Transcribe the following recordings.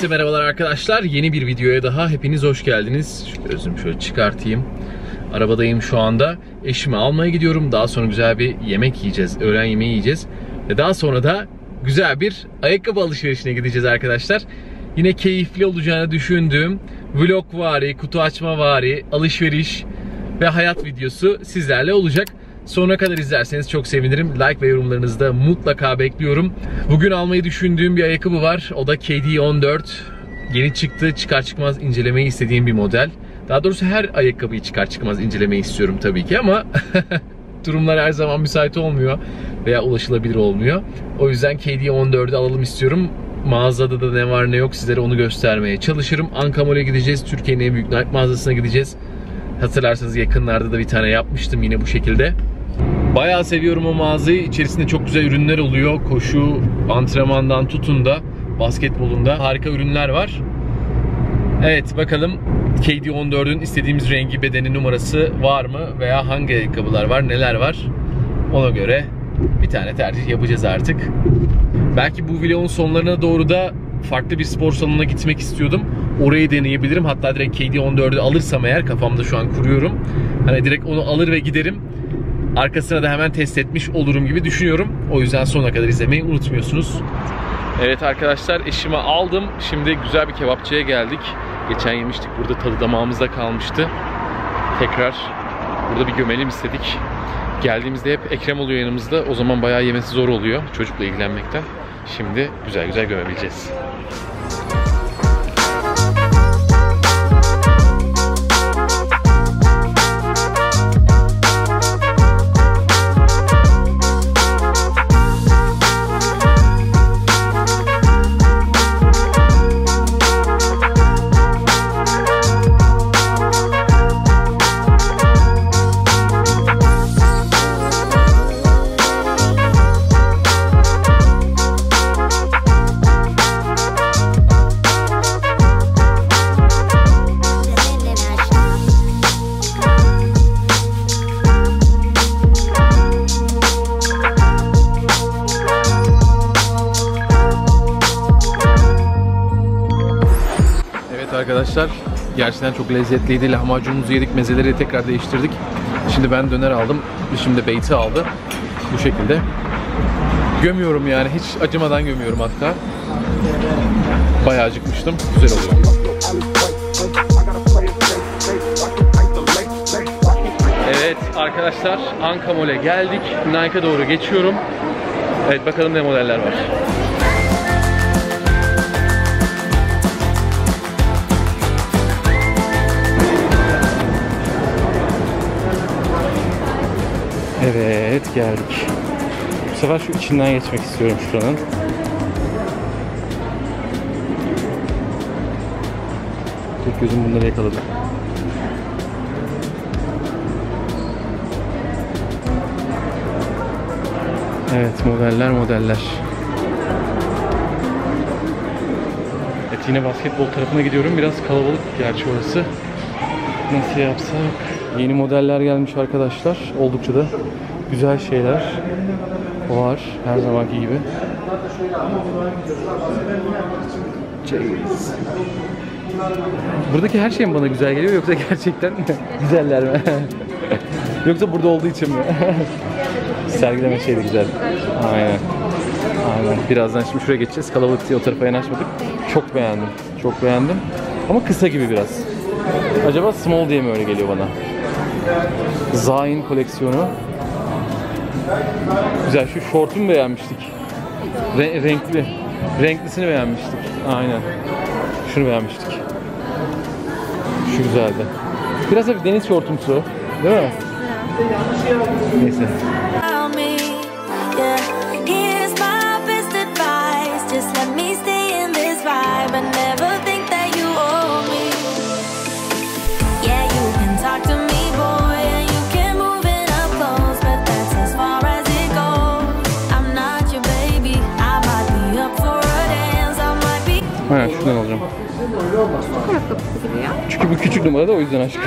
Herkese merhabalar arkadaşlar. Yeni bir videoya daha hepiniz hoş geldiniz. Şu gözümü şöyle çıkartayım. Arabadayım şu anda. Eşimi almaya gidiyorum. Daha sonra güzel bir yemek yiyeceğiz. Öğlen yemeği yiyeceğiz. Ve daha sonra da güzel bir ayakkabı alışverişine gideceğiz arkadaşlar. Yine keyifli olacağını düşündüğüm vlogvari, kutu açmavari, alışveriş ve hayat videosu sizlerle olacak. Sonuna kadar izlerseniz çok sevinirim. Like ve yorumlarınızı da mutlaka bekliyorum. Bugün almayı düşündüğüm bir ayakkabı var. O da KD14. Yeni çıktı. Çıkar çıkmaz incelemeyi istediğim bir model. Daha doğrusu her ayakkabıyı çıkar çıkmaz incelemeyi istiyorum tabii ki ama durumlar her zaman müsait olmuyor veya ulaşılabilir olmuyor. O yüzden KD14'ü alalım istiyorum. Mağazada da ne var ne yok sizlere onu göstermeye çalışırım. Anka Mall'e gideceğiz. Türkiye'nin en büyük Nike mağazasına gideceğiz. Hatırlarsanız yakınlarda da bir tane yapmıştım yine bu şekilde. Bayağı seviyorum o mağazayı. İçerisinde çok güzel ürünler oluyor. Koşu, antrenmandan tutun da basketbolunda harika ürünler var. Evet bakalım KD14'ün istediğimiz rengi, bedeni, numarası var mı? Veya hangi ayakkabılar var, neler var? Ona göre bir tane tercih yapacağız artık. Belki bu vlogun sonlarına doğru da farklı bir spor salonuna gitmek istiyordum. Orayı deneyebilirim. Hatta direkt KD14'ü alırsam eğer, kafamda şu an kuruyorum. Hani direkt onu alır ve giderim. Arkasına da hemen test etmiş olurum gibi düşünüyorum. O yüzden sonuna kadar izlemeyi unutmuyorsunuz. Evet arkadaşlar, eşimi aldım. Şimdi güzel bir kebapçıya geldik. Geçen yemiştik. Burada tadı damağımızda kalmıştı. Tekrar burada bir gömelim istedik. Geldiğimizde hep Ekrem oluyor yanımızda. O zaman bayağı yemesi zor oluyor çocukla ilgilenmekten. Şimdi güzel güzel gömebileceğiz. Arkadaşlar gerçekten çok lezzetliydi. Lahmacunumuzu yedik, mezeleri tekrar değiştirdik. Şimdi ben döner aldım. Şimdi beyti aldı. Bu şekilde. Gömüyorum yani. Hiç acımadan gömüyorum hatta. Bayağı acıkmıştım. Güzel oluyor. Evet arkadaşlar, Anka Mall'e geldik. Nike'a doğru geçiyorum. Evet bakalım ne modeller var. Evet geldik. Bu sefer şu içinden geçmek istiyorum şuranın. Tek gözüm bunları yakaladı. Evet modeller. Evet yine basketbol tarafına gidiyorum. Biraz kalabalık gerçi orası. Nasıl yapsak? Yeni modeller gelmiş arkadaşlar. Oldukça da güzel şeyler var. Her zamanki gibi. Buradaki her şey mi bana güzel geliyor yoksa gerçekten güzeller mi? Yoksa burada olduğu için mi? Sergileme şey de güzel. Aynen. Birazdan şimdi şuraya geçeceğiz. Kalabalık diye o tarafa yanaşmadık. Çok beğendim. Ama kısa gibi biraz. Acaba small diye mi öyle geliyor bana? Zayn koleksiyonu. Güzel. Şu şortumu beğenmiştik. Renklisini beğenmiştik. Aynen. Şunu beğenmiştik. Şu güzeldi. Biraz da bir deniz şortumsu. Değil mi? Neyse. Ha, şundan alacağım. Ayakkabısı gibi ya. Çünkü bu küçük numara da o yüzden aşkım.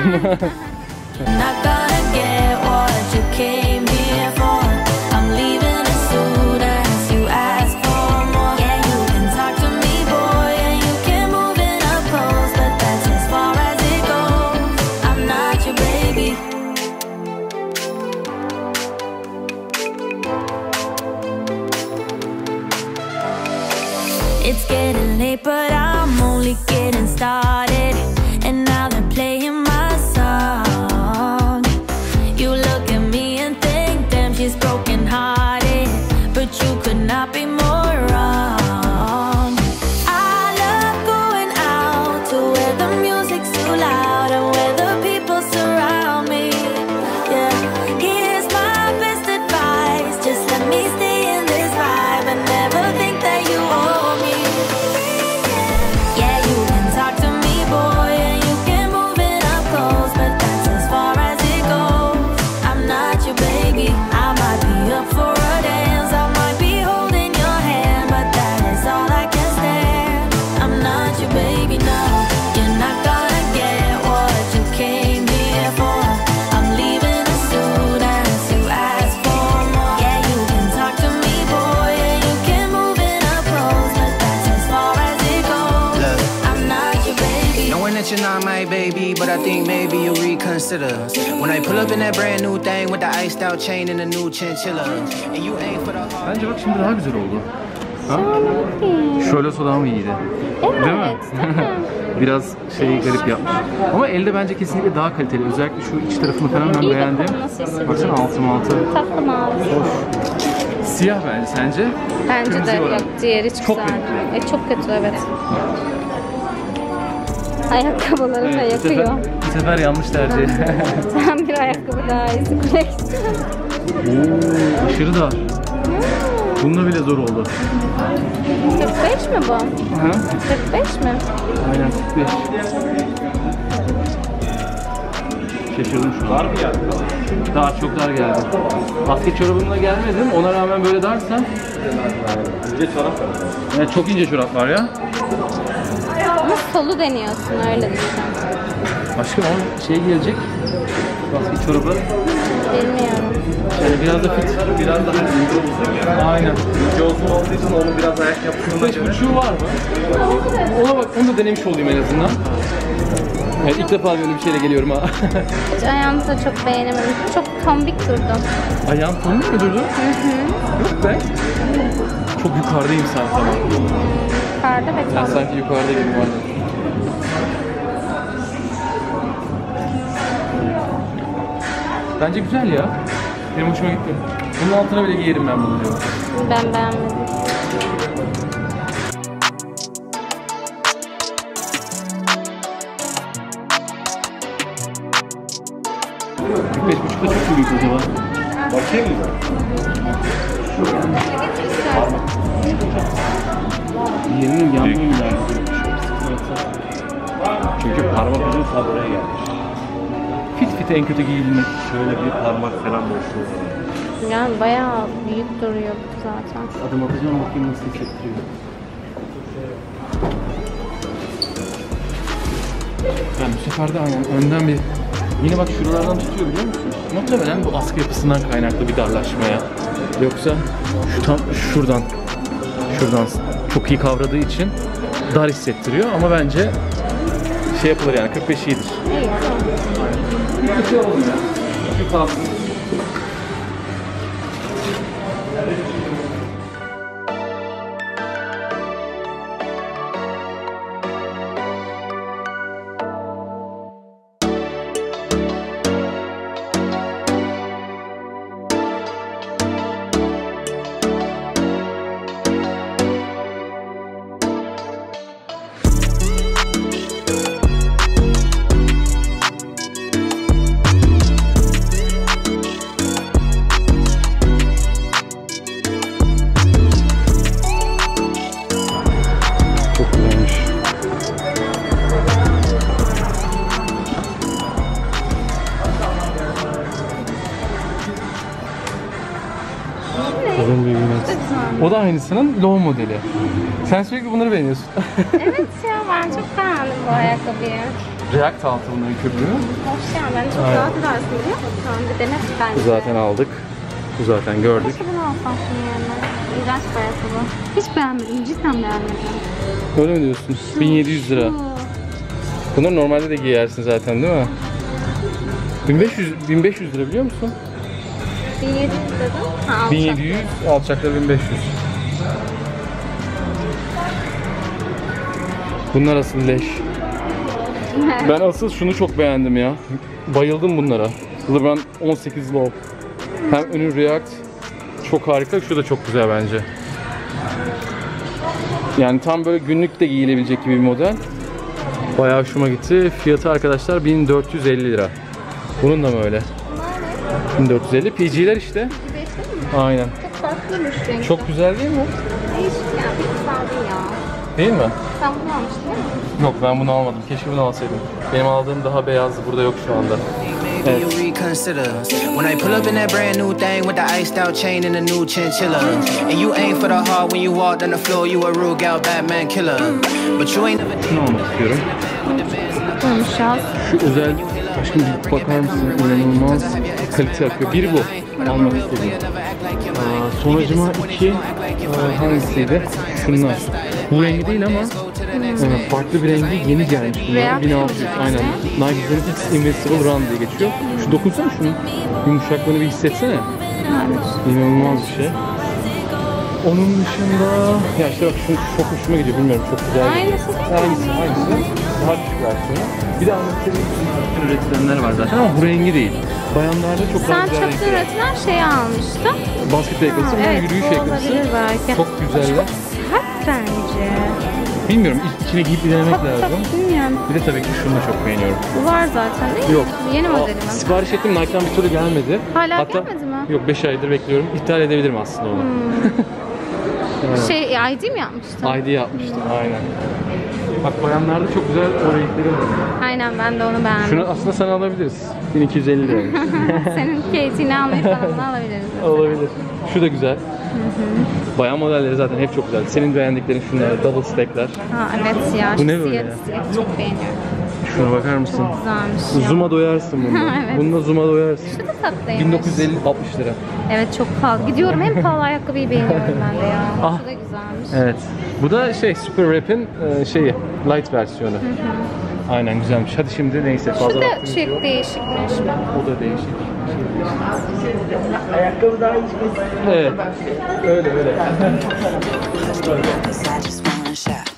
It's getting late, but I'm only getting started. And now they're playing my song. You look at me and think, damn, she's broken hearted. But you could not be more wrong. I love going out to where the music's too loud and where the people surround me. Yeah, here's my best advice. Just let me stay in this vibe and never think that you owe me. Yeah, you can talk to me, boy, and you can move it up close, but that's as far as it goes. I'm not your baby. I might be up for a dance, I might be holding your hand, but that is all I can stand. I'm not your baby, no. You're not gonna get what you came here for. I'm leaving as soon as you ask for more. Yeah, you can talk to me, boy, and you can move it up close, but that's as far as it goes. Look. I'm not your baby. Knowing that you're not my baby, but I think maybe you'll reconsider. When I pull up in that brand new thing with the iced out chain and the new chinchilla, and you ain't for the heart. Bence bak şimdi daha güzel oldu. Ha? Çok Şöyle soda mı iyiydi? Evet, Değil mi? değil mi? Biraz şeyi garip yapmış. Ama elde bence kesinlikle daha kaliteli. Özellikle şu iç tarafını falan ben İyi beğendim. dokunması hissediyorum. Baksana altı. Tatlı mavi. Siyah bence, sence? Bence de Kırmızı var. yok. Diğeri çok Çok güzel. renkli. Çok kötü, evet. Ayakkabılarım da yakıyor. Bu sefer yanlış tercih. Sen bir ayakkabı daha iyisi koleksiyon. Oo, aşırı dar. Bununla bile zor oldu. 45 mi bu? Aha. 45 mi? Aynen 45. Şaşırdım şu an. Dar mı geldi? Dar, çok dar geldi. Basket çorabımla gelmedim. Ona rağmen böyle darsa. İnce çorap var. Evet, çok ince çorap var ya. Ama solu deniyorsun, öyle düşün. Aşkım ama şey gelecek. Basket çorabı. Bilmiyorum. Yani biraz da fit. Biraz daha ince olsun ya. Aynen. İnce olsun olduğu için onun biraz ayak yapısına göre. 45.5'u var mı? Ona bak, onu da denemiş olayım en azından. Evet, ilk defa böyle bir şeyle geliyorum ha. Hiç ayağımı da çok beğenemedim. Çok tombik durdu. Ayağın tombik mi durdu? Yok be. Çok yukarıdayım sanki ama. Yukarıda ve Ben tombik. sanki yukarıda gibi vardı. Bence güzel ya. Benim hoşuma gitti. Bunun altına bile giyerim ben bunu diyorum. Ben beğenmedim. $45.5'da çok büyük acaba. Bakayım mı? Yerinin yandığı mı yani? Çünkü parmak ucu buraya gelmiş. Fit en kötü giyilmek. Şöyle bir parmak falan boşluğu var. Yani bayağı büyük duruyor bu zaten. Adım atacağım, bakayım nasıl hissettiriyor. Yani bu sefer de aynen önden bir... Yine bak şuralardan tutuyor, biliyor musun? Muhtemelen bu askı yapısından kaynaklı bir darlaşmaya. Yoksa şuradan çok iyi kavradığı için dar hissettiriyor ama bence şey yapılır yani 45 iyidir. İyi, tamam. Bir şey oldu ya. Şu kalsın. Çok güzelmiş. Uzun bir O da aynısının low modeli. Sen sürekli bunları beğeniyorsun. Evet ya, ben çok beğendim bu ayakkabıyı. React altı bunların köpüğü. Hoş ya, ben çok rahat edersin biliyor musun? Bir dene bence. Zaten aldık. Bu zaten gördük. Keşke bunu alsam şunun yerine. İğrenç bir ayakkabı. Hiç beğenmedim, cidden beğenmedim. Öyle mi diyorsun? 1700 lira. Bunları normalde de giyersin zaten değil mi? 1500 lira biliyor musun? 1700 dedim. Ha, 1700, alçakları 1500. Bunlar asıl leş. Ben asıl şunu çok beğendim ya. Bayıldım bunlara. LeBron 18 Low. Hem önü React çok harika. Şu da çok güzel bence. Yani tam böyle günlük de giyilebilecek gibi bir model. Bayağı hoşuma gitti. Fiyatı arkadaşlar 1450 lira. Bunun da mı öyle? 1450. PG'ler işte. Aynen. Çok farklıymış rengi. Çok güzel değil mi? Değişik ya. Bir güzel ya. Değil mi? Sen bunu almıştın değil mi? Yok, ben bunu almadım. Keşke bunu alsaydım. Benim aldığım daha beyazdı. Burada yok şu anda. Maybe you reconsider when I pull up in that brand new thing with the iced out chain and the new chinchilla. And you aim for the heart when you walked on the floor. You a Rugal Batman killer, but you ain't never. Şunu almak istiyorum. Konuşacağız. Şu özel, aşkım bir bakar mısın? İnanılmaz kalite akıyor. Biri bu. Almak istedim. Sonracıma 2 hangisiydi? Şunlar. Bu rengi değil ama farklı bir rengi, yeni gelmiş bunlar. 1600 aynen. Nike'ın X Invincible Run diye geçiyor. Şu dokunsana şunun yumuşaklığını bir hissetsene. İnanılmaz bir şey. Onun dışında ya işte bak şu çok hoşuma gidiyor, bilmiyorum, çok güzel. Aynısı değil mi? Aynısı. Daha küçük versiyonu. Bir de anlatacağım üretilenler var zaten ama bu rengi değil. Bayanlarda çok daha Sen güzel çokta renkler. üretilen şeyi almıştın. Basket ayakkabısı, bunlar Evet, yürüyüş bu ayakkabısı. olabilir belki. Çok güzeller. Sert bence. Bilmiyorum, içine giyip bir denemek lazım. Bilmiyorum. Bir de tabii ki şunu da çok beğeniyorum. Bu var zaten değil mi? Yok. Yeni modeli mi? Sipariş ettim, Nike'dan bir türlü gelmedi. Hala gelmedi mi? Yok, 5 aydır bekliyorum. İptal edebilirim aslında onu. Şey ID mi yapmıştın? ID yapmıştım, aynen. Bak bayanlarda çok güzel o renkleri var. Aynen, ben de onu beğendim. Şunu aslında sana alabiliriz. 1250 lira. Senin Kate'ini almayıp bana bunu alabiliriz. Olabilir. Şu da güzel. Bayan modelleri zaten hep çok güzel. Senin beğendiklerin şunlar, double stack'ler. Ha evet ya. Bu şu ne böyle siyah ya? siyah çok beğeniyorum. Şuna bakar mısın? Güzelmiş ya. Zoom'a doyarsın bununla. Evet. Bununla zoom'a doyarsın. Şu da tatlıymış. 1950-60 lira. Evet, çok pahalı. Gidiyorum, en pahalı ayakkabıyı beğeniyorum ben de ya. Ah. Şu da güzelmiş. Evet. Bu da Super Rap'in şeyi, light versiyonu. Aynen, güzelmiş. Hadi şimdi neyse, Şu fazla da vaktimiz şey yok. değişikmiş. O da değişik. Ayakkabı daha hiç. Evet. Öyle. Cause I just want a shot.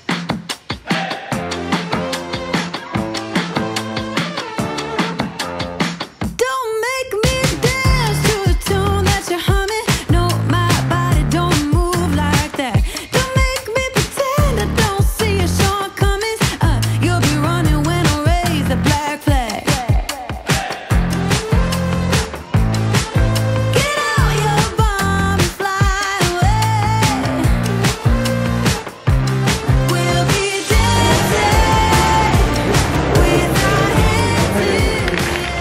Don't make me dance to a tune that you're humming. No, my body don't move like that. Don't make me pretend I don't see your shortcomings. You'll be running when I raise the black flag. Get out your bomb and fly away. We'll be dancing with our hands in.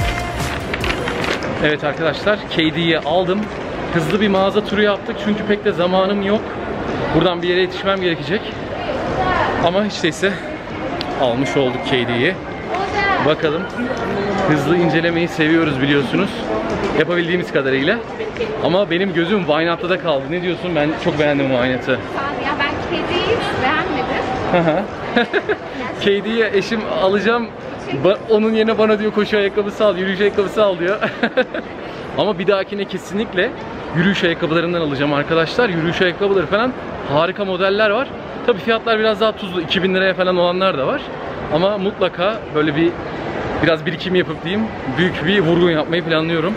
Evet arkadaşlar, KD'yi aldım. Hızlı bir mağaza turu yaptık çünkü pek de zamanım yok. Buradan bir yere yetişmem gerekecek. Ama hiç değilse almış olduk KD'yi. Bakalım. Hızlı incelemeyi seviyoruz biliyorsunuz. Yapabildiğimiz kadarıyla. Ama benim gözüm Wynot'ta kaldı. Ne diyorsun? Ben çok beğendim Wynot'ı. Ya ben kediyi beğenmedim. KD'ye eşim alacağım. Onun yerine bana diyor koşu ayakkabısı al, yürüyüş ayakkabısı al diyor. Ama bir dahakine kesinlikle yürüyüş ayakkabılarından alacağım arkadaşlar. Yürüyüş ayakkabıları falan harika modeller var. Tabii fiyatlar biraz daha tuzlu. 2000 liraya falan olanlar da var. Ama mutlaka böyle biraz birikim yapıp diyeyim, büyük bir vurgun yapmayı planlıyorum.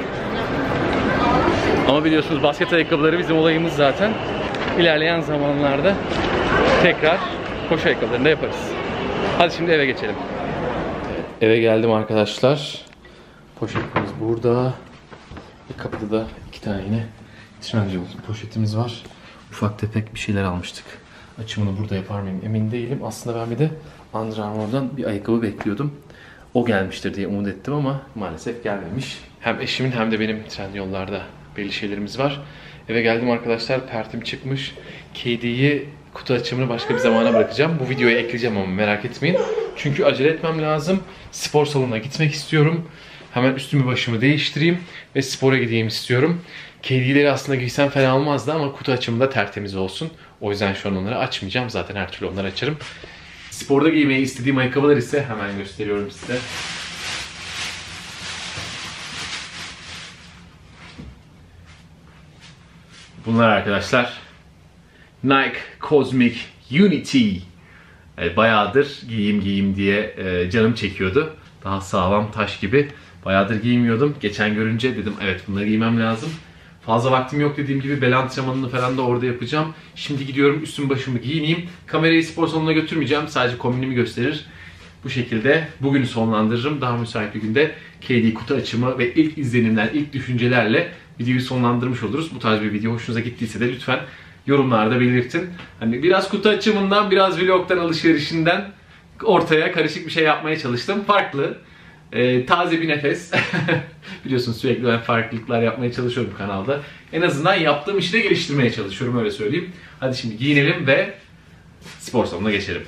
Ama biliyorsunuz basket ayakkabıları bizim olayımız zaten. İlerleyen zamanlarda tekrar koşu ayakkabılarını da yaparız. Hadi şimdi eve geçelim. Eve geldim arkadaşlar. Poşetimiz burada. Kapıda da 2 tane yine Trendyol poşetimiz var. Ufak tefek bir şeyler almıştık. Açımını burada yapar mıyım emin değilim. Aslında ben bir de Under Armour'dan bir ayakkabı bekliyordum. O gelmiştir diye umut ettim ama maalesef gelmemiş. Hem eşimin hem de benim Trendyol'larda belli şeylerimiz var. Eve geldim arkadaşlar, pertim çıkmış. KD'yi kutu açımını başka bir zamana bırakacağım. Bu videoya ekleyeceğim ama merak etmeyin. Çünkü acele etmem lazım. Spor salonuna gitmek istiyorum. Hemen üstümü başımı değiştireyim ve spora gideyim istiyorum. KD'leri aslında giysem fena olmazdı ama kutu açımı da tertemiz olsun. O yüzden şu an onları açmayacağım. Zaten her türlü onları açarım. Sporda giymeyi istediğim ayakkabılar ise hemen gösteriyorum size. Bunlar arkadaşlar Nike Cosmic Unity. Bayağıdır giyeyim diye canım çekiyordu. Daha sağlam taş gibi. Bayağıdır giymiyordum. Geçen görünce dedim evet bunları giymem lazım. Fazla vaktim yok dediğim gibi bel antrenmanını falan da orada yapacağım. Şimdi gidiyorum üstüm başımı giyineyim. Kamerayı spor salonuna götürmeyeceğim. Sadece kombinimi gösterir. Bu şekilde bugünü sonlandırırım. Daha müsait bir günde KD kutu açımı ve ilk izlenimler, ilk düşüncelerle videoyu sonlandırmış oluruz. Bu tarz bir video hoşunuza gittiyse de lütfen yorumlarda belirtin. Hani biraz kutu açımından, biraz vlogdan, alışverişinden ortaya karışık bir şey yapmaya çalıştım. Farklı, taze bir nefes. Biliyorsunuz sürekli ben farklılıklar yapmaya çalışıyorum kanalda. En azından yaptığım işi de geliştirmeye çalışıyorum, öyle söyleyeyim. Hadi şimdi giyinelim ve spor salonuna geçelim.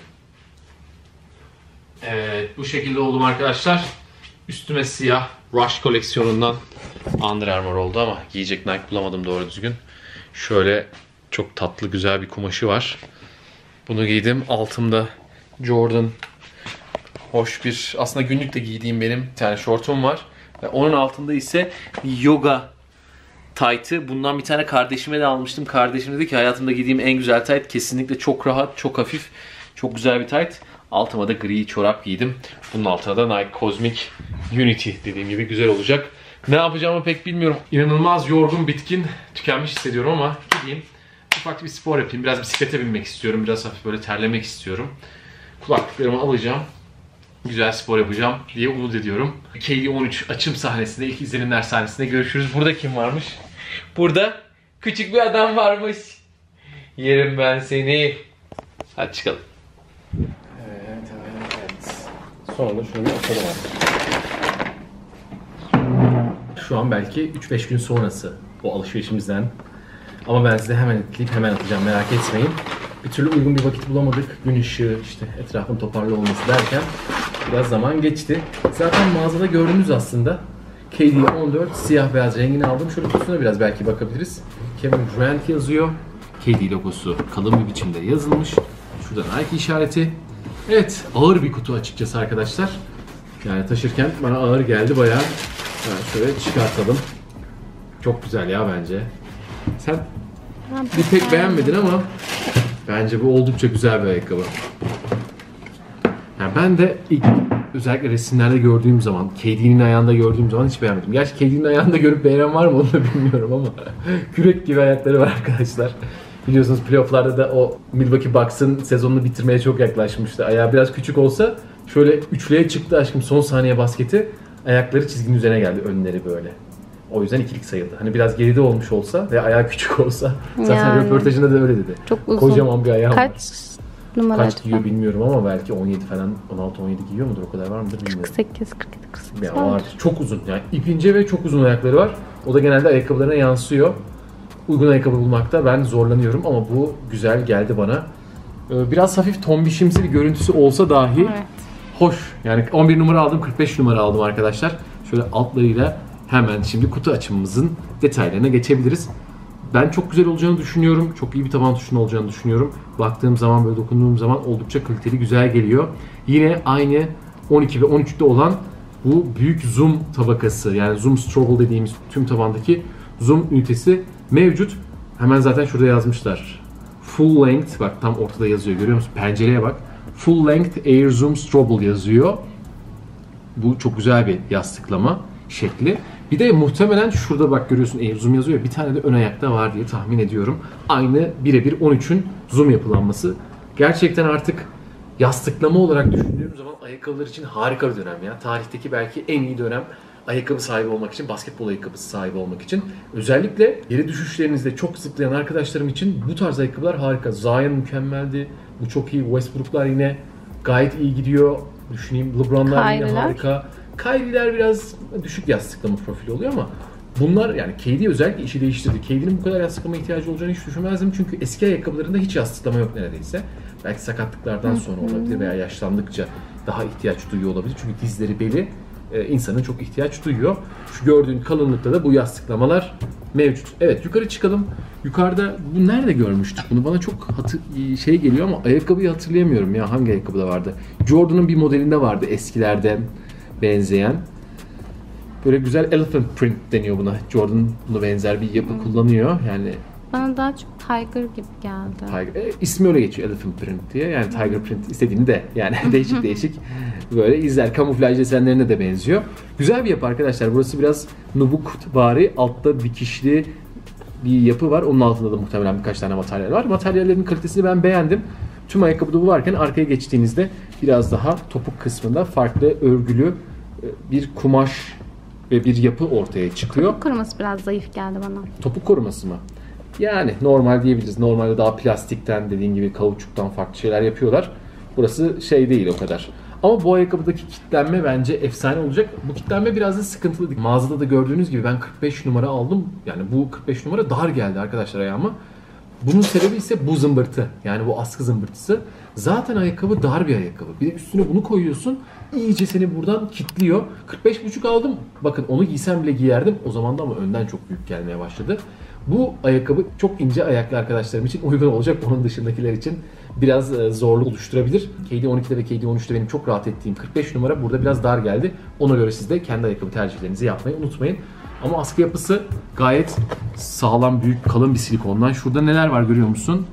Evet, bu şekilde oldum arkadaşlar. Üstüme siyah Rush koleksiyonundan Under Armour oldu ama giyecek Nike bulamadım doğru düzgün. Şöyle çok tatlı güzel bir kumaşı var. Bunu giydim. Altımda Jordan hoş bir, aslında günlük de giydiğim benim bir tane şortum var. Ve onun altında ise yoga tight'ı. Bundan bir tane kardeşime de almıştım. Kardeşim dedi ki hayatımda giydiğim en güzel tight. Kesinlikle çok rahat, çok hafif, çok güzel bir tight. Altıma da gri çorap giydim. Bunun altına da Nike Cosmic Unity, dediğim gibi güzel olacak. Ne yapacağımı pek bilmiyorum. İnanılmaz yorgun, bitkin, tükenmiş hissediyorum ama gideyim. Ufak bir spor yapayım. Biraz bisiklete binmek istiyorum. Biraz hafif böyle terlemek istiyorum. Kulaklıklarımı alacağım. Güzel spor yapacağım diye umut ediyorum. KD13 açım sahnesinde, ilk izlenimler sahnesinde görüşürüz. Burada kim varmış? Burada küçük bir adam varmış. Yerim ben seni. Hadi çıkalım. Evet. Sonra da şunu bir açalım artık. Şu an belki 3-5 gün sonrası o alışverişimizden. Ama ben size hemen ekleyip hemen atacağım, merak etmeyin. Bir türlü uygun bir vakit bulamadık. Gün ışığı, işte etrafın toparlı olması derken biraz zaman geçti. Zaten mağazada gördüğünüz aslında KD14 siyah beyaz rengini aldım. Şöyle kutusuna biraz belki bakabiliriz. Kevin Durant yazıyor. KD logosu kalın bir biçimde yazılmış. Şurada Nike işareti. Evet, ağır bir kutu açıkçası arkadaşlar. Yani taşırken bana ağır geldi bayağı. Yani şöyle çıkartalım. Çok güzel ya bence. Sen bir pek beğenmedin ama bence bu oldukça güzel bir ayakkabı. Yani ben de ilk özellikle resimlerde gördüğüm zaman, KD'nin ayağında gördüğüm zaman hiç beğenmedim. Gerçi KD'nin ayağında görüp beğenen var mı onu da bilmiyorum ama kürek gibi ayakları var arkadaşlar. Biliyorsunuz playoff'larda da o Milwaukee Bucks'ın sezonunu bitirmeye çok yaklaşmıştı. Ayağı biraz küçük olsa şöyle üçlüye çıktı aşkım son saniye basketi. Ayakları çizginin üzerine geldi, önleri böyle. O yüzden ikilik sayıldı. Hani biraz geride olmuş olsa ve ayağı küçük olsa, zaten yani, röportajında da öyle dedi. Çok uzun. Kocaman bir ayağı var. Kaç numara? Kaç giyiyor bilmiyorum ama belki 17 falan, 16-17 giyiyor mudur, o kadar var mıdır bilmiyorum. 48, 47, 48 ya var. Çok uzun yani, ip ince ve çok uzun ayakları var. O da genelde ayakkabılarına yansıyor. Uygun ayakkabı bulmakta ben zorlanıyorum ama bu güzel geldi bana. Biraz hafif tombişimsi bir görüntüsü olsa dahi evet, hoş. Yani 11 numara aldım, 45 numara aldım arkadaşlar. Şöyle altlarıyla hemen şimdi kutu açımımızın detaylarına geçebiliriz. Ben çok güzel olacağını düşünüyorum. Çok iyi bir taban tuşunun olacağını düşünüyorum. Baktığım zaman, böyle dokunduğum zaman oldukça kaliteli, güzel geliyor. Yine aynı 12 ve 13'te olan bu büyük zoom tabakası, yani zoom strobel dediğimiz tüm tabandaki zoom ünitesi mevcut. Hemen zaten şurada yazmışlar. Full length, bak tam ortada yazıyor, görüyor musun? Pencereye bak. Full length air zoom strobel yazıyor. Bu çok güzel bir yastıklama şekli. Bir de muhtemelen şurada bak görüyorsun air zoom yazıyor. Bir tane de ön ayakta var diye tahmin ediyorum. Aynı birebir 13'ün zoom yapılanması. Gerçekten artık yastıklama olarak düşündüğüm zaman ayakkabılar için harika bir dönem ya. Tarihteki belki en iyi dönem ayakkabı sahibi olmak için, basketbol ayakkabısı sahibi olmak için. Özellikle yere düşüşlerinizde çok zıplayan arkadaşlarım için bu tarz ayakkabılar harika. Zion mükemmeldi. Bu çok iyi. Westbrook'lar yine gayet iyi gidiyor. Düşüneyim, LeBron'lar yine harika. Kyrie'ler biraz düşük yastıklama profili oluyor ama bunlar, yani KD özellikle işi değiştirdi. KD'nin bu kadar yastıklama ihtiyacı olacağını hiç düşünmezdim çünkü eski ayakkabılarında hiç yastıklama yok neredeyse. Belki sakatlıklardan sonra olabilir veya yaşlandıkça daha ihtiyaç duyuyor olabilir çünkü dizleri, beli insanın çok ihtiyaç duyuyor. Şu gördüğün kalınlıkta da bu yastıklamalar mevcut. Evet, yukarı çıkalım. Yukarıda bu nerede görmüştük bunu? Bana çok şey geliyor ama ayakkabıyı hatırlayamıyorum ya, hangi ayakkabıda vardı? Jordan'ın bir modelinde vardı eskilerden benzeyen. Böyle güzel elephant print deniyor buna. Jordan buna benzer bir yapı kullanıyor. Yani Bana daha çok Tiger gibi geldi. Tiger, ismi öyle geçiyor, Elephant Print diye. Yani Tiger Print istediğini de yani değişik böyle izler. Kamuflaj desenlerine de benziyor. Güzel bir yapı arkadaşlar. Burası biraz nubuk-vari, altta dikişli bir yapı var. Onun altında da muhtemelen birkaç tane materyal var. Materyallerin kalitesini ben beğendim. Tüm ayakkabıda bu varken arkaya geçtiğinizde biraz daha topuk kısmında farklı örgülü bir kumaş ve bir yapı ortaya çıkıyor. Topuk koruması biraz zayıf geldi bana. Topuk koruması mı? Yani normal diyebiliriz. Normalde daha plastikten, dediğin gibi kauçuktan farklı şeyler yapıyorlar. Burası şey değil o kadar. Ama bu ayakkabıdaki kitlenme bence efsane olacak. Bu kitlenme biraz da sıkıntılı. Mağazada da gördüğünüz gibi ben 45 numara aldım. Yani bu 45 numara dar geldi arkadaşlar ayağıma. Bunun sebebi ise bu zımbırtı. Yani bu askı zımbırtısı. Zaten ayakkabı dar bir ayakkabı. Bir de üstüne bunu koyuyorsun. İyice seni buradan kilitliyor. 45,5 aldım. Bakın onu giysem bile giyerdim. O zaman da ama önden çok büyük gelmeye başladı. Bu ayakkabı çok ince ayaklı arkadaşlarım için uygun olacak. Onun dışındakiler için biraz zorluk oluşturabilir. KD12'de ve KD13'te benim çok rahat ettiğim 45 numara burada biraz dar geldi. Ona göre siz de kendi ayakkabı tercihlerinizi yapmayı unutmayın. Ama askı yapısı gayet sağlam, büyük, kalın bir silikondan. Şurada neler var görüyor musun?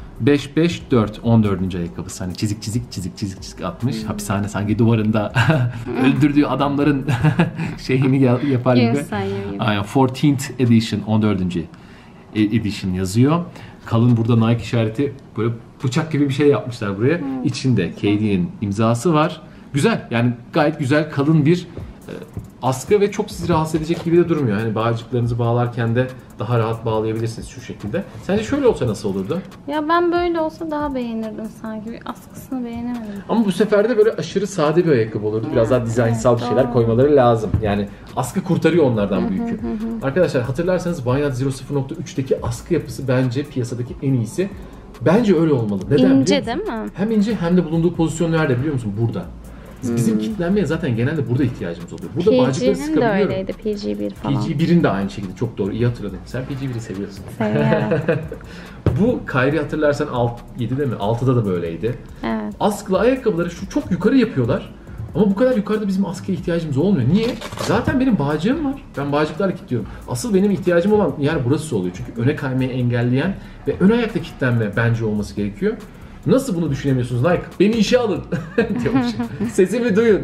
5-5-4, 14. ayakkabısı. Hani çizik atmış. Hapishane sanki duvarında öldürdüğü adamların şeyini yapar gibi. Aynen, 14th edition, 14. edition yazıyor. Kalın burada Nike işareti, böyle bıçak gibi bir şey yapmışlar buraya. İçinde KD'nin imzası var. Güzel, yani gayet güzel, kalın bir askı ve çok sizi rahatsız edecek gibi de durmuyor. Hani bağcıklarınızı bağlarken de daha rahat bağlayabilirsiniz şu şekilde. Sence şöyle olsa nasıl olurdu? Ya ben böyle olsa daha beğenirdim sanki. Bir askısını beğenemedim. Ama bu sefer de böyle aşırı sade bir ayakkabı olurdu. Biraz daha dizaynsal bir şeyler koymaları lazım. Yani askı kurtarıyor onlardan büyükü. Arkadaşlar hatırlarsanız Banyat 0.3'teki askı yapısı bence piyasadaki en iyisi. Bence öyle olmalı. Neden İnce değil mi? Hem ince hem de bulunduğu pozisyon nerede biliyor musun? Burada. Bizim kitlenmeye zaten genelde burada ihtiyacımız oluyor. Burada bağcıkları PG'nin de sıkabiliyorum. öyleydi. PG1 falan. PG1'in de aynı şekilde, çok doğru, iyi hatırladın. Sen PG1'i seviyorsun. Seviyorum. Bu Kyrie hatırlarsan 7'de mi? 6'da da böyleydi. Evet. Askılı ayakkabıları şu çok yukarı yapıyorlar. Ama bu kadar yukarıda bizim askıya ihtiyacımız olmuyor. Niye? Zaten benim bağcığım var. Ben bağcıklarla kilitliyorum. Asıl benim ihtiyacım olan yer burası oluyor. Çünkü öne kaymayı engelleyen ve ön ayakta kilitlenme bence olması gerekiyor. Nasıl bunu düşünemiyorsunuz Nike? Beni işe alın diyormuş. Sesimi duyun.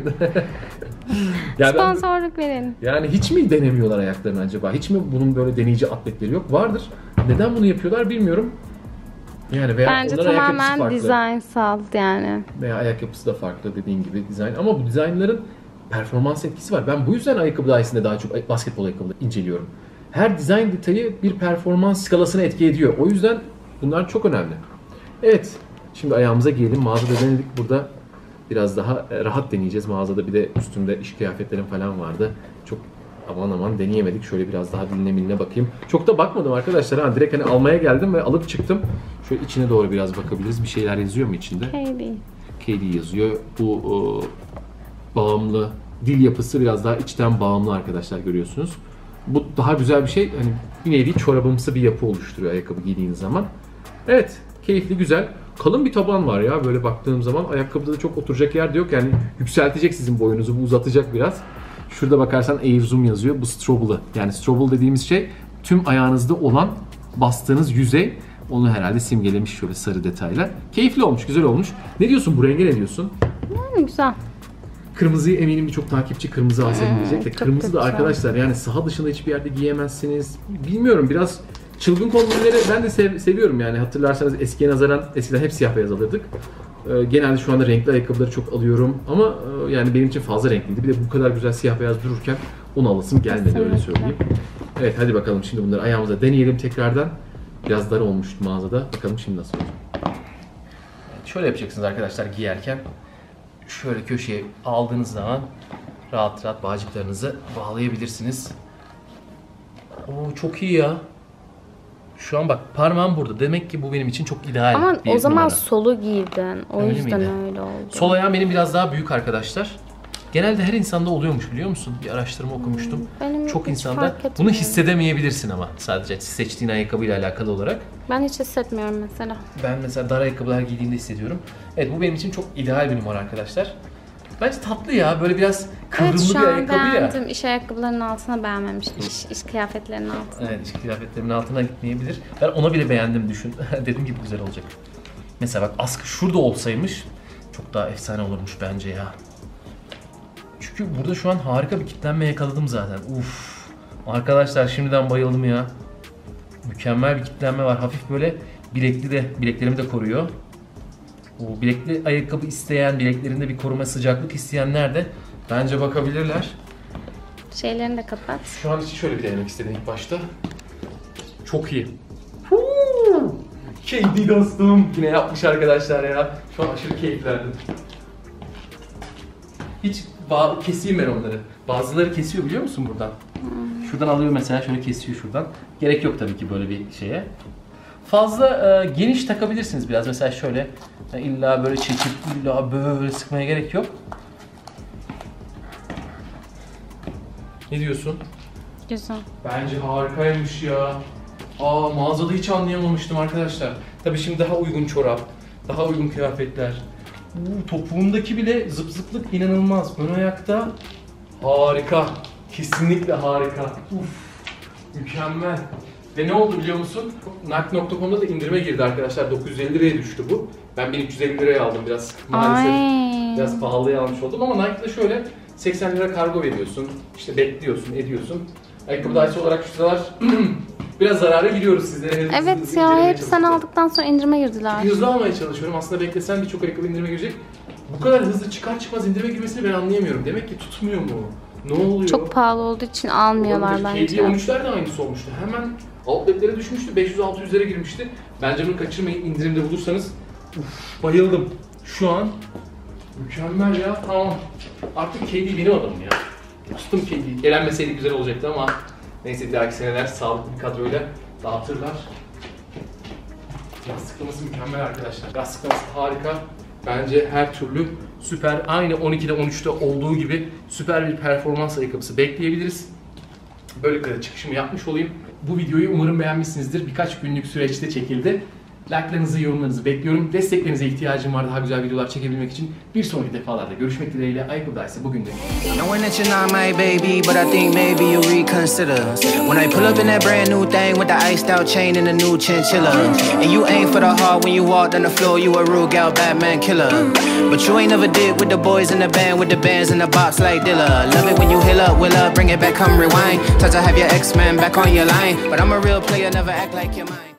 Yani Sponsorluk verin. Yani hiç mi denemiyorlar ayaklarını acaba? Hiç mi bunun böyle deneyici atletleri yok? Vardır. Neden bunu yapıyorlar bilmiyorum. Yani veya Bence onların ayak yapısı tamamen farklı. dizaynsal yani. Veya ayak yapısı da farklı dediğin gibi dizayn. Ama bu dizaynların performans etkisi var. Ben bu yüzden ayakkabı dairesinde daha çok basketbol ayakkabıları inceliyorum. Her dizayn detayı bir performans skalasına etki ediyor. O yüzden bunlar çok önemli. Evet. Şimdi ayağımıza giyelim. Mağazada denedik. Burada biraz daha rahat deneyeceğiz. Mağazada bir de üstümde iş kıyafetlerim falan vardı. Çok aman deneyemedik. Şöyle biraz daha diline bakayım. Çok da bakmadım arkadaşlar. Ha, direkt hani almaya geldim ve alıp çıktım. Şöyle içine doğru biraz bakabiliriz. Bir şeyler yazıyor mu içinde? KD yazıyor. Bu bağımlı dil yapısı biraz daha içten bağımlı arkadaşlar, görüyorsunuz. Bu daha güzel bir şey. Hani bir nevi çorabımsı bir yapı oluşturuyor ayakkabı giydiğiniz zaman. Evet. Keyifli, güzel. Kalın bir taban var ya böyle baktığım zaman. Ayakkabıda da çok oturacak yer de yok. Yani yükseltecek sizin boyunuzu, bu uzatacak biraz. Şurada bakarsan Air Zoom yazıyor. Bu Strobel'ı. Yani Strobel dediğimiz şey tüm ayağınızda olan bastığınız yüzey. Onu herhalde simgelemiş şöyle sarı detayla. Keyifli olmuş, güzel olmuş. Ne diyorsun bu renge, ne diyorsun? Yani güzel. Kırmızıyı eminim birçok takipçi kırmızı alsaydım diyecek de. Kırmızı da güzel. arkadaşlar yani saha dışında hiçbir yerde giyemezsiniz. Bilmiyorum, biraz çılgın kombinleri ben de seviyorum yani. Hatırlarsanız eskiye nazaran eskiden hep siyah beyaz alırdık. Genelde şu anda renkli ayakkabıları çok alıyorum ama yani benim için fazla renkliydi. Bir de bu kadar güzel siyah beyaz dururken onu alasım gelmedi, öyle söyleyeyim. Evet, hadi bakalım şimdi bunları ayağımıza deneyelim tekrardan. Biraz dar olmuştu mağazada. Bakalım şimdi nasıl olacak. Şöyle yapacaksınız arkadaşlar giyerken. Şöyle köşeye aldığınız zaman rahat rahat bağcıklarınızı bağlayabilirsiniz. Oo, çok iyi ya. Şu an bak parmağım burada. Demek ki bu benim için çok ideal Ama bir o zaman numara. solu giydin. O Öyle yüzden miydi? öyle oldu. Sol ayağım benim biraz daha büyük arkadaşlar. Genelde her insanda oluyormuş, biliyor musun? Bir araştırma okumuştum. Benim Çok hiç insanda. fark etmiyor. Bunu hissedemeyebilirsin ama sadece seçtiğin ayakkabıyla alakalı olarak. Ben hiç hissetmiyorum mesela. Ben mesela dar ayakkabılar giydiğimde hissediyorum. Evet, bu benim için çok ideal bir numara arkadaşlar. Bence tatlı ya. Böyle biraz kıvrımlı Evet, bir şu an ayakkabı ya. beğendim. İş ayakkabılarının altına beğenmemiştim. İş kıyafetlerinin altına. Evet, iş kıyafetlerimin altına gitmeyebilir. Ben ona bile beğendim düşün. Dedim ki bu güzel olacak. Mesela bak askı şurada olsaymış çok daha efsane olurmuş bence ya. Çünkü burada şu an harika bir kitlenme yakaladım zaten. Uf. Arkadaşlar şimdiden bayıldım ya. Mükemmel bir kitlenme var. Hafif böyle bileklerimi de koruyor. O bilekli ayakkabı isteyen, bileklerinde bir koruma, sıcaklık isteyenler de bence bakabilirler. Şeylerini de kapat. Şu an için şöyle bir denemek istedim ilk başta. Çok iyi. KD dostum. Yine yapmış arkadaşlar ya. Şu an aşırı keyiflendim. Hiç keseyim ben onları. Bazıları kesiyor biliyor musun buradan? Şuradan alıyor mesela, şöyle kesiyor şuradan. Gerek yok tabii ki böyle bir şeye. Fazla geniş takabilirsiniz biraz. Mesela şöyle illa böyle çekip illa böyle sıkmaya gerek yok. Ne diyorsun? Güzel. Bence harikaymış ya. Mağazada hiç anlayamamıştım arkadaşlar. Tabii şimdi daha uygun çorap, daha uygun kıyafetler. Topuğundaki bile zıp zıplık inanılmaz. Ön ayakta harika. Kesinlikle harika. Mükemmel. Ve ne oldu biliyor musun? Nike.com'da da indirime girdi arkadaşlar. 950 liraya düştü bu. Ben 1350 liraya aldım biraz. Maalesef biraz pahalıya almış oldum ama Nike'da şöyle 80 lira kargo veriyorsun. İşte bekliyorsun, ediyorsun. Ayakkabı dahisi olarak şu sıralar biraz zarara giriyoruz sizlere. Evet ya, hep sen aldıktan sonra indirime girdiler. Hızlı almaya çalışıyorum. Aslında beklesen birçok ayakkabı indirime girecek. Bu kadar hızlı çıkar çıkmaz indirime girmesini ben anlayamıyorum. Demek ki tutmuyor mu? Ne oluyor? Çok pahalı olduğu için almıyorlar bence. KD13'ler de aynısı olmuştu. Hemen outletlere düşmüştü. 500-600'lere girmişti. Bence bunu kaçırmayın. İndirimde bulursanız. Bayıldım. Şu an mükemmel ya. Tamam. Artık KD benim adamım ya. Tuttum KD. Elenmeseydi güzel olacaktı ama neyse, bir dahaki seneler sağlıklı bir kadroyla dağıtırlar. Lastiklemesi mükemmel arkadaşlar. Lastiklemesi harika. Bence her türlü süper, aynı 12'de 13'te olduğu gibi süper bir performans ayakkabısı bekleyebiliriz. Böylelikle de çıkışımı yapmış olayım. Bu videoyu umarım beğenmişsinizdir. Birkaç günlük süreçte çekildi. Like'larınızı, yorumlarınızı bekliyorum. Desteklerinize ihtiyacım var daha güzel videolar çekebilmek için. Bir sonraki defalarda görüşmek dileğiyle. Ayakkabı ise bugün de. Knowing that you're not my baby, but I think maybe you'll reconsider. When I pull up in that brand new thing with the iced out chain and the new chinchilla. And you aim for the heart when you walked on the floor, you a real gal Batman killer. But you ain't never did with the boys in the band, with the bands in the box like Dilla. Love it when you will up, bring it back, come rewind. Touch to have your ex-man back on your line. But I'm a real player, never act like you're mine.